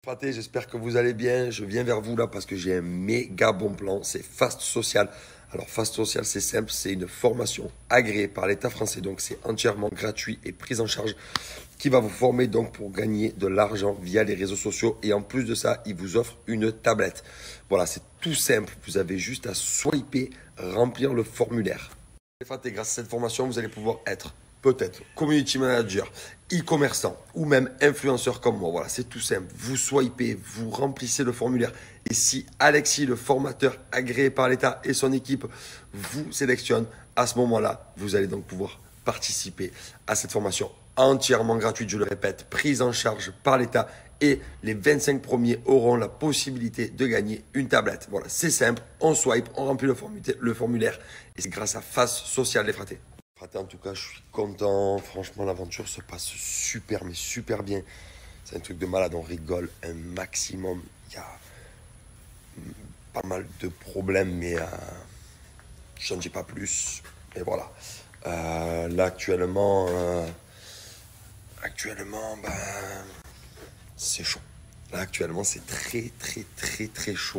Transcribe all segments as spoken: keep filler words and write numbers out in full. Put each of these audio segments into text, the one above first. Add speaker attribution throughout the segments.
Speaker 1: Fraté, j'espère que vous allez bien. Je viens vers vous là parce que j'ai un méga bon plan. C'est Fast Social. Alors Fast Social, c'est simple, c'est une formation agréée par l'État français. Donc c'est entièrement gratuit et prise en charge qui va vous former donc pour gagner de l'argent via les réseaux sociaux. Et en plus de ça, il vous offre une tablette. Voilà, c'est tout simple. Vous avez juste à swiper, remplir le formulaire. Fraté, grâce à cette formation, vous allez pouvoir être peut-être community manager, e-commerçant ou même influenceur comme moi. Voilà, c'est tout simple. Vous swipez, vous remplissez le formulaire. Et si Alexis, le formateur agréé par l'État et son équipe, vous sélectionne, à ce moment-là, vous allez donc pouvoir participer à cette formation entièrement gratuite, je le répète, prise en charge par l'État. Et les vingt-cinq premiers auront la possibilité de gagner une tablette. Voilà, c'est simple, on swipe, on remplit le formulaire. Et c'est grâce à Fast Social, les fratés. Fraté, en tout cas, je suis content. Franchement, l'aventure se passe super, mais super bien. C'est un truc de malade. On rigole un maximum. Il y a pas mal de problèmes, mais euh, je n'en dis pas plus. Et voilà. Euh, là, actuellement, euh, actuellement, ben, c'est chaud. Là, actuellement, c'est très, très, très, très chaud.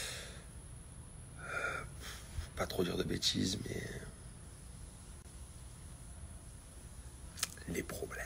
Speaker 1: Euh, pas trop dire de bêtises, mais les problèmes.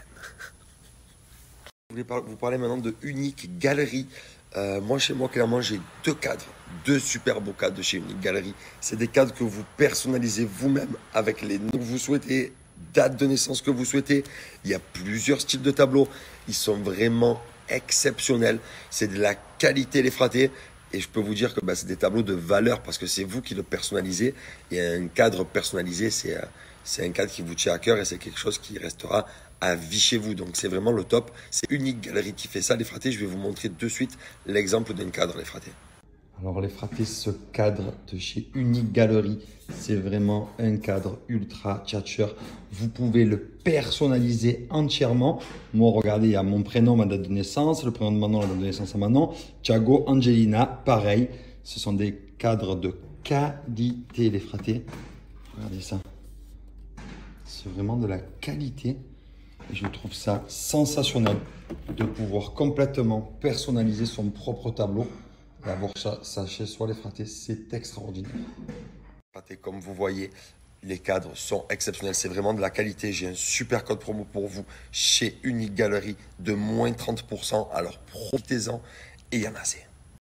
Speaker 1: Je voulais vous parler maintenant de Unique Galerie. Euh, moi, chez moi, clairement, j'ai deux cadres, deux super beaux cadres de chez Unique Galerie. C'est des cadres que vous personnalisez vous-même avec les noms que vous souhaitez, date de naissance que vous souhaitez. Il y a plusieurs styles de tableaux. Ils sont vraiment exceptionnels. C'est de la qualité, les fratés. Et je peux vous dire que bah, c'est des tableaux de valeur parce que c'est vous qui le personnalisez. Et un cadre personnalisé, c'est euh, c'est un cadre qui vous tient à cœur et c'est quelque chose qui restera à vie chez vous. Donc c'est vraiment le top. C'est Unique Galerie qui fait ça, les fratés. Je vais vous montrer de suite l'exemple d'un cadre, les fratés.
Speaker 2: Alors les fratés, ce cadre de chez Unique Galerie, c'est vraiment un cadre ultra tchatcheur. Vous pouvez le personnaliser entièrement. Moi, regardez, il y a mon prénom, ma date de naissance, le prénom de Manon, la date de naissance à Manon, Thiago, Angelina, pareil. Ce sont des cadres de qualité, les fratés. Regardez ça. C'est vraiment de la qualité. Et je trouve ça sensationnel de pouvoir complètement personnaliser son propre tableau. Et avoir ça, ça chez soi, les fratés, c'est extraordinaire.
Speaker 1: Comme vous voyez, les cadres sont exceptionnels. C'est vraiment de la qualité. J'ai un super code promo pour vous chez Unique Galerie de moins trente pour cent. Alors profitez-en et il y en a assez.